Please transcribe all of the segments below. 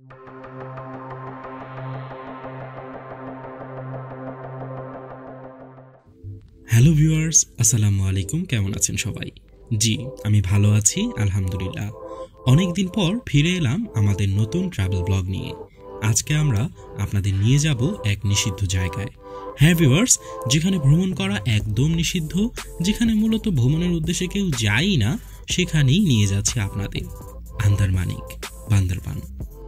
Hello viewers, আসসালামু আলাইকুম। কেমন আছেন সবাই? জি, আমি ভালো আছি আলহামদুলিল্লাহ। অনেকদিন পর ফিরে এলাম আমাদের নতুন ট্রাভেল ব্লগ নিয়ে। আজকে আমরা আপনাদের নিয়ে যাব এক নিষিদ্ধ জায়গায়। হ্যাঁ ভিউয়ার্স, যেখানে ভ্রমণ করা একদম নিষিদ্ধ, যেখানে মূলত ভ্রমণের উদ্দেশ্যে কেউ যায়ই না, সেখানেই নিয়ে যাচ্ছে আপনাদের। আন্দারমানিক, বান্দরবান।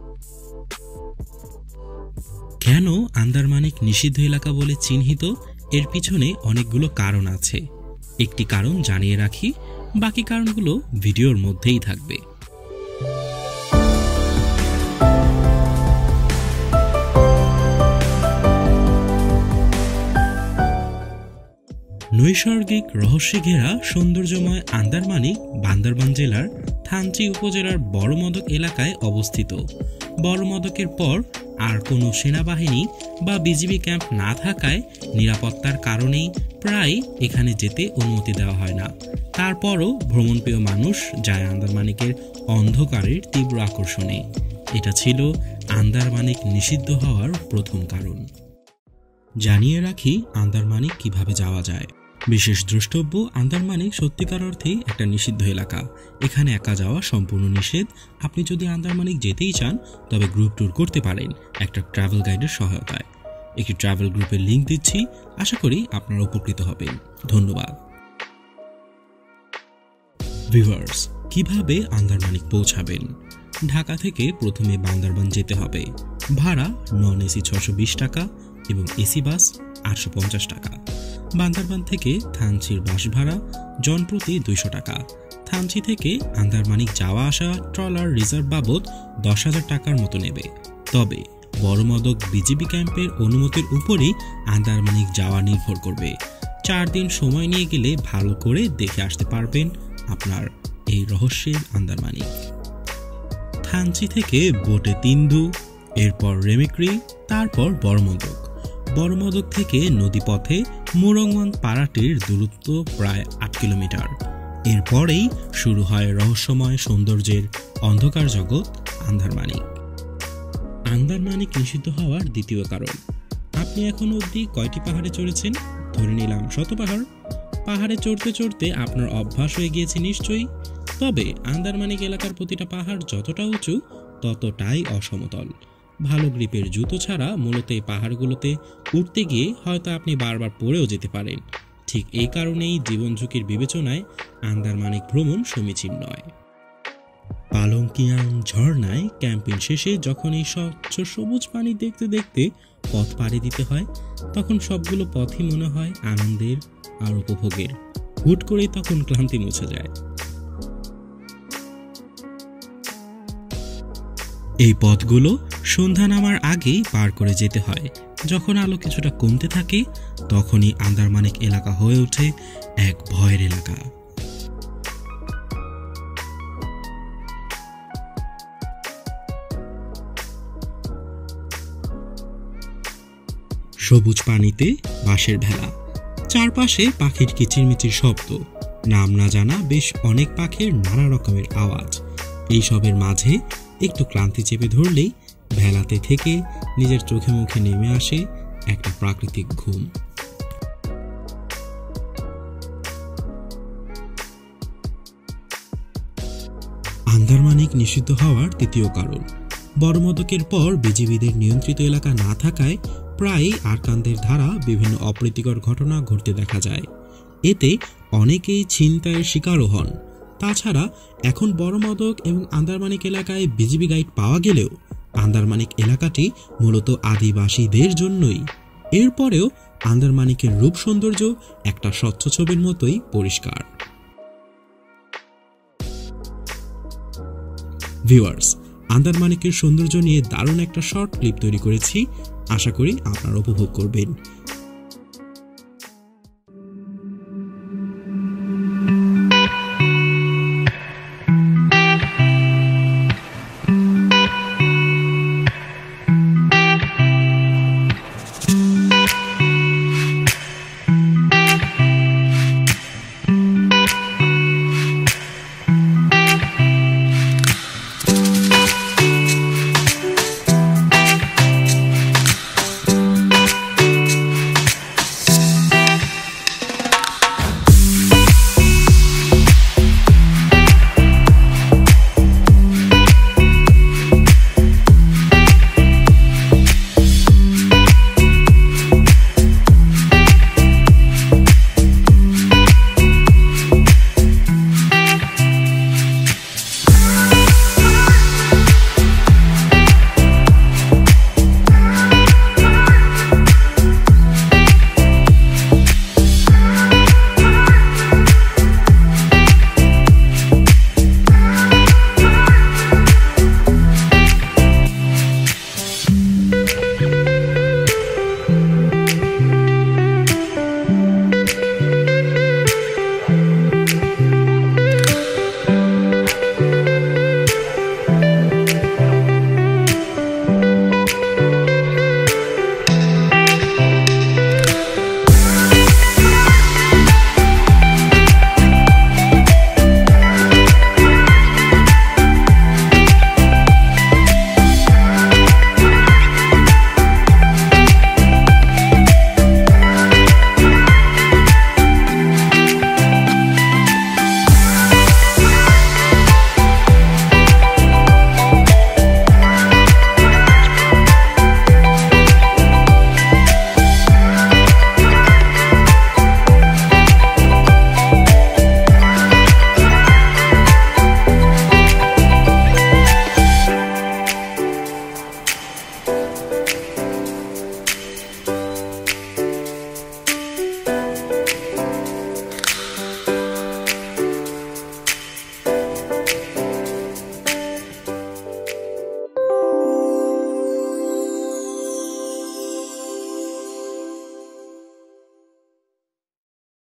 কেন আন্দারমানিক নিষিদ্ধ এলাকা বলে চিহ্নিত? এর পিছনে অনেকগুলো কারণ আছে। একটি কারণ জানিয়ে রাখি, বাকি কারণগুলো ভিডিওর মধ্যেই থাকবে। নৈসর্গিক রহস্যে ঘেরা সৌন্দর্যময় আন্দারমানিক বান্দরবান জেলার থানচি উপজেলার বড়মদক এলাকায় অবস্থিত। বড়মদকের পর আর কোনো সেনাবাহিনী বা বিজিবি ক্যাম্প না থাকায় নিরাপত্তার কারণেই প্রায় এখানে যেতে অনুমতি দেওয়া হয় না। তারপরও ভ্রমণপ্রিয় মানুষ যায় আন্দারমানিকের অন্ধকারের তীব্র আকর্ষণে। এটা ছিল আন্দারমানিক নিষিদ্ধ হওয়ার প্রথম কারণ। জানিয়ে রাখি আন্দারমানিক কিভাবে যাওয়া যায়। বিশেষ দ্রষ্টব্য, আন্দারমানিক সত্যিকার অর্থেই একটা নিষিদ্ধ এলাকা। এখানে একা যাওয়া সম্পূর্ণ নিষেধ। আপনি যদি আন্দারমানিক যেতেই চান তবে গ্রুপ ট্যুর করতে পারেন একটা ট্রাভেল গাইডের সহায়তায়। একটি ট্রাভেল গ্রুপের লিঙ্ক দিচ্ছি, আশা করি আপনারা উপকৃত হবেন। ধন্যবাদ। ভিউয়ার্স, কিভাবে আন্দারমানিক পৌঁছাবেন? ঢাকা থেকে প্রথমে বান্দরবান যেতে হবে। ভাড়া নন এসি 620 টাকা এবং এসি বাস 850 টাকা। বান্দরবান থেকে থানচির বাস ভাড়া জনপ্রতি 200 টাকা। থানচি থেকে আন্দারমানিক যাওয়া আসা ট্রলার রিজার্ভ বাবদ 10,000 টাকার মতো নেবে। তবে বড়মদক বিজিবি ক্যাম্পের অনুমতির উপরই আন্দারমানিক যাওয়া নির্ভর করবে। 4 দিন সময় নিয়ে গেলে ভালো করে দেখে আসতে পারবেন আপনার এই রহস্যের আন্দারমানিক। থানচি থেকে বোটে 3 দু, এরপর রেমিক্রি, তারপর বড়মদক। বড়মদক থেকে নদীপথে মুরংওয়ান পাড়াটির দূরত্ব প্রায় 8 কিলোমিটার। এরপরেই শুরু হয় রহস্যময় সৌন্দর্যের অন্ধকার জগৎ আন্দারমানিক। আন্দারমানিক নিষিদ্ধ হওয়ার দ্বিতীয় কারণ, আপনি এখনো অবধি কয়টি পাহাড়ে চড়েছেন? ধরে নিলাম 100 পাহাড়। পাহাড়ে চড়তে চড়তে আপনার অভ্যাস হয়ে গিয়েছে নিশ্চয়ই। তবে আন্দারমানিক এলাকার প্রতিটা পাহাড় যতটা উঁচু ততটাই অসমতল। ভালো গ্রিপের জুতো ছাড়া মূলত এই পাহাড়গুলোতে উঠতে গিয়ে হয়তো আপনি বারবার পড়েও যেতে পারেন। ঠিক এই কারণেই জীবন ঝুঁকির বিবেচনায় আন্দারমানিক ভ্রমণ সমীচীন নয়। পালংকিয়াং ঝর্ণায় ক্যাম্পিং শেষে যখন এই স্বচ্ছ সবুজ পানি দেখতে দেখতে পথ পাড়ি দিতে হয়, তখন সবগুলো পথই মনে হয় আনন্দের আর উপভোগের। হুট করেই তখন ক্লান্তি মুছে যায়। এই পথগুলো সন্ধ্যা নামার আগেই পার করে যেতে হয়। যখন আলো কিছুটা কমতে থাকে তখনই আন্দারমানিক এলাকা হয়ে ওঠে এক ভয়ের এলাকা। সবুজ পানিতে বাঁশের ভেলা, চারপাশে পাখির কিচিরমিচির শব্দ, নাম না জানা বেশ অনেক পাখির নানা রকমের আওয়াজ। এইসবের মাঝে একটু ক্লান্তি চেপে ধরলেই ভেলাতে থেকে নিজের চোখে মুখে নেমে আসে একটা প্রাকৃতিক ঘুম। আন্দারমানিক নিষিদ্ধ হওয়ার তৃতীয় কারণ, বড়মদকের পর বিজিবিদের নিয়ন্ত্রিত এলাকা না থাকায় প্রায়ই আরকানদের ধারা বিভিন্ন অপ্রীতিকর ঘটনা ঘটতে দেখা যায়। এতে অনেকেই ছিনতাইয়ের শিকারও হন। তাছাড়া এখন বড়মদক এবং আন্দারমানিক এলাকায় বিজিবি গাইড পাওয়া গেলেও আন্দারমানিক এলাকাটি মূলত আদিবাসীদের জন্যই। এরপরেও আন্দারমানিকের রূপ সৌন্দর্য একটা স্বচ্ছ ছবির মতোই পরিষ্কার। ভিউয়ার্স, আন্দারমানিকের সৌন্দর্য নিয়ে দারুণ একটা শর্ট ক্লিপ তৈরি করেছি, আশা করি আপনারা উপভোগ করবেন।